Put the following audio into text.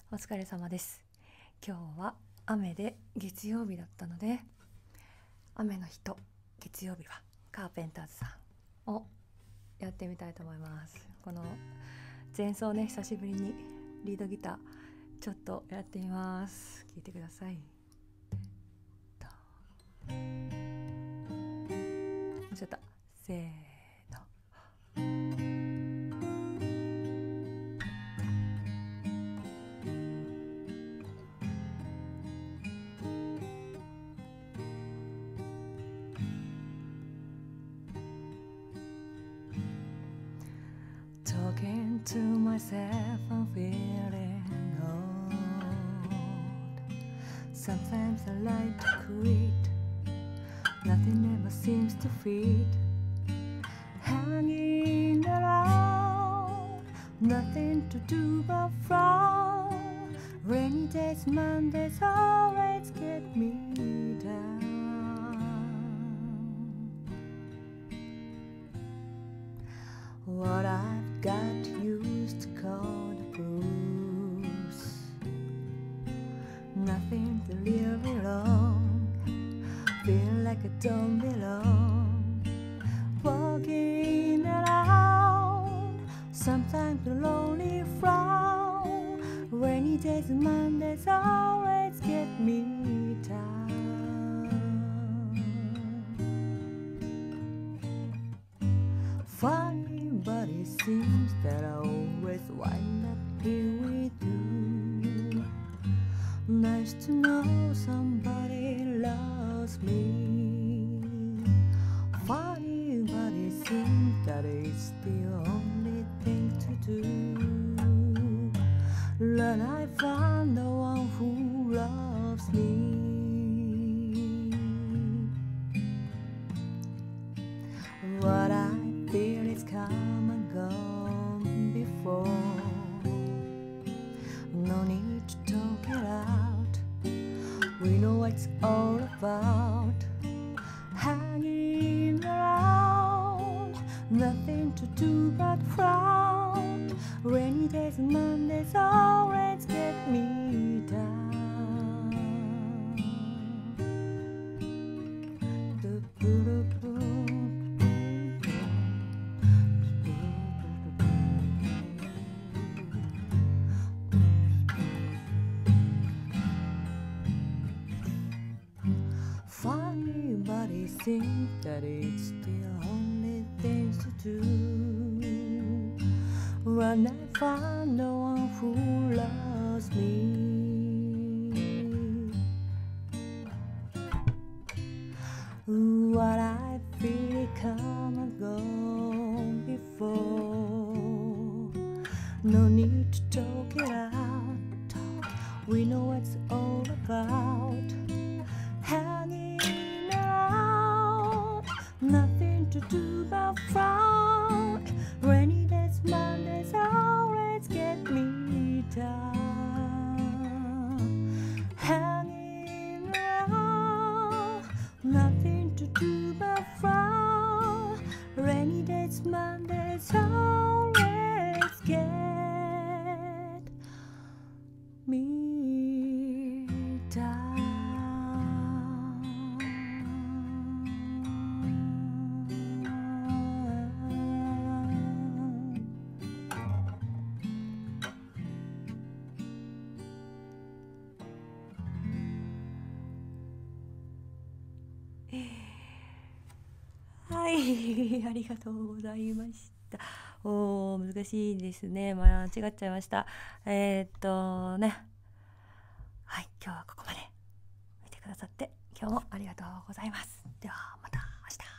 お疲れ様です。今日は雨で月曜日だったので、雨の日と月曜日はカーペンターズさんをやってみたいと思います。この前奏ね、久しぶりにリードギターちょっとやってみます。聴いてください。もうちょっとせーの。Talking to myself, I'm feeling old. Sometimes I like to quit. Nothing ever seems to fit. Hanging around, nothing to do but frown. Rainy days, Mondays always get me down. What I've got used to call the blues. Nothing to really wrong. Feel like I don't belong. Walking around, sometimes the lonely frown. Rainy days and Mondays always get me down. Funny, but it seems that I always wind up here with you. Nice to know somebody loves me. Funny, but it seems that it's the only thing to do. Then I found the one who loves me. What I feel is come and gone before. No need to talk it out. We know what it's all about. Hanging around, nothing to do but frown. Rainy days and Mondays always get me down. Funny, but it seems that it's the only thing to do. When I find the one who loves me. What I feel come and gone before. No need to talk it out. We know what it's all about. Hanging around, nothing to do but frown. Rainy days, Mondays always get me down. Hanging around, nothing to do but frown. Rainy days, Mondays always get me down. はい、ありがとうございました。難しいですね。間違っちゃいました。はい、今日はここまで見てくださって今日もありがとうございます。ではまた明日。